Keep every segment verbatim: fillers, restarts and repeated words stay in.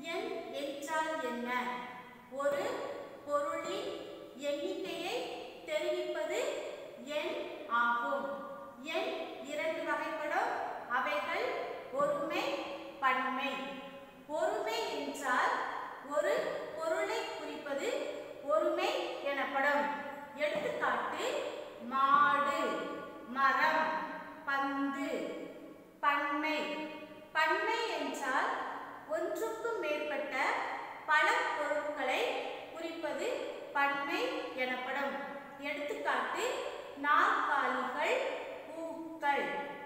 எண் என்றால் என்ன? ஒரு பொருளின் எண்ணிக்கையை தெரிவிப்பது எண் ஆகும். எண் இரண்டு வகைப்படும். அவைகள் ஒருமை, பன்மை. ஒருமை என்றால் ஒரு பொருளை குறிப்பது ஒருமை எனப்படும். எடுத்துக்காட்டு மாடு, மரம், பந்து. பன்மை. பன்மை என்றால் ஒன்றுக்கும் மேற்பட்ட பல பொருட்களை குறிப்பது பன்மை எனப்படும். எடுத்துக்காட்டு நாற்காலிகள், பூக்கள்.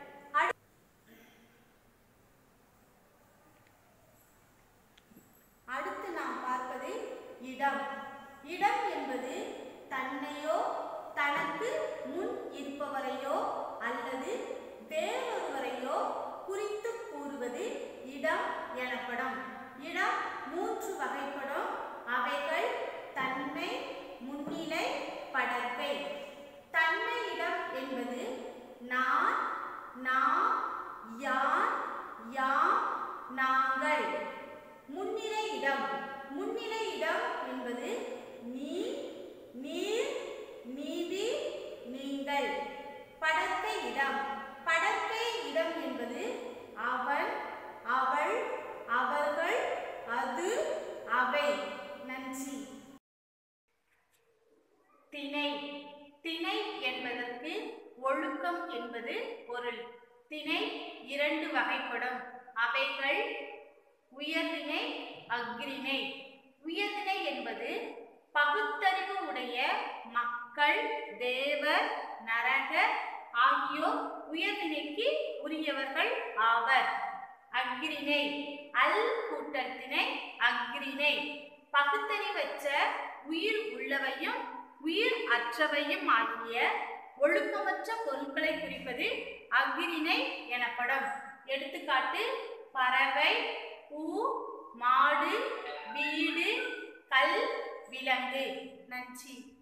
அடுத்து நாம் பார்ப்பது இடம். இடம் என்பது தன்னையோ தனக்கு முன் இருப்பவரையோ அல்லது வேறொருவரையோ குறித்து கூறுவது இடம் எனப்படும். இடம் மூன்று வகைப்படும். அவைகள் தன்மை, முன்னிலை, படர்க்கை. தன்மை இடம் என்பது நான், நாம், யான், யாம், நாங்கள். முன்னிலை இடம். முன்னிலை இடம் என்பது நீ, நீர், நீதி, நீங்கள். படர்க்கை இடம். படர்க்கை இடம் என்பது அவன், அவள், அவர்கள், அது, அவை. நன்றி. திணை. திணை என்பதற்கு ஒழுக்கம் என்பது பொருள். திணை இரண்டு வகைப்படும். அவைகள் உயர்திணை, அஃறிணை. உயர்திணை என்பது பகுத்தறிவு உடைய மக்கள், தேவர், நரகர் ஆகியோர் உயர்திணைக்கு உரியவர்கள் ஆவர். அஃறிணை அல் கூட்டல் திணை, அஃறிணை பகுத்தறிவற்ற உயிர் உள்ளவையும் உயிர் அற்றவையும் ஆகிய ஒழுக்கமற்ற பொருட்களை குறிப்பது அஃறிணை எனப்படும். எடுத்துக்காட்டு பறவை, பூ, மாடு, வீடு, கல், விலங்கு. நன்றி.